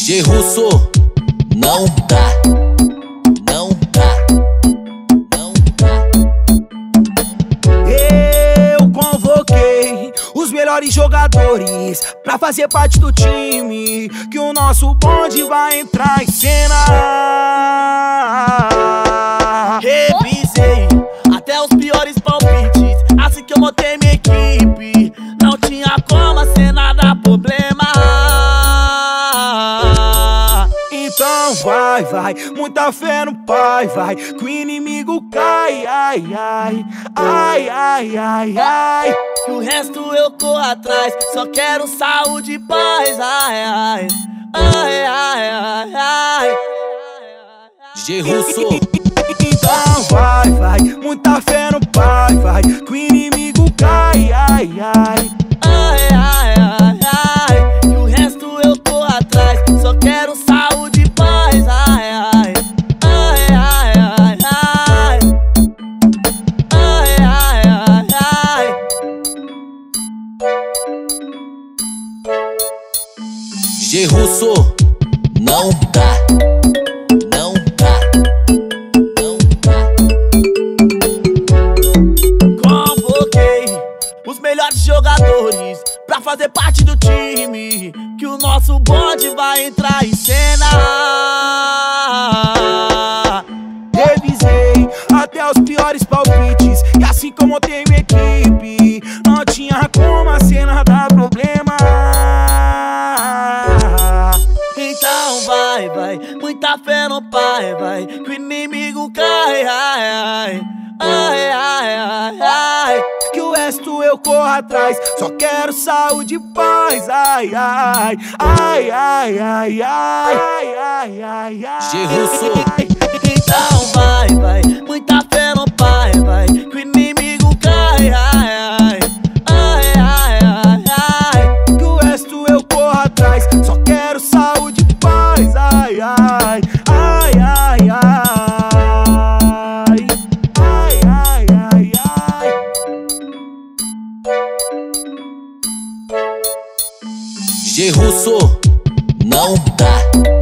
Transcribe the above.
DJ Russo, não dá, não dá, não dá. Eu convoquei os melhores jogadores pra fazer parte do time, que o nosso bonde vai entrar em cena. Revisei até os piores palpites, assim que eu montei minha equipe. Não tinha como a cena dar problema. Então vai, muita fé no pai, vai, que o inimigo cai, ai, ai, ai, ai, ai, ai. Que o resto eu corro atrás, só quero saúde e paz, ai, ai, ai, ai, ai, ai. DJ Russo, Então vai, muita fé no pai, vai, que o inimigo cai, ai, ai. Ai, ai, ai, ai. Que o resto eu corro atrás, só quero saúde e paz, ai, ai. Ai, ai, ai, ai. Ai, ai, ai, ai. DJ Russo, não dá, não dá, não dá. Convoquei os melhores jogadores pra fazer parte do time, que o nosso bonde vai entrar em cena. Revisei até os piores palpites, e assim como eu tenho minha equipe, não tinha como a cena dar problema. Então vai, muita fé no pai, vai, que o inimigo cai, ai, ai, ai, ai, ai, ai. Que o resto eu corro atrás, só quero saúde e paz, ai, ai, ai, ai, ai, ai, ai, ai, ai, ai. DJ Russo, Então vai, muita fé no pai, vai, que o inimigo cai, ai, ai, ai, ai, ai, ai. Que o resto eu corro atrás, só quero saúde e paz, ai, ai, ai, ai, ai, ai, ai, ai, ai. DJ Russo, não dá.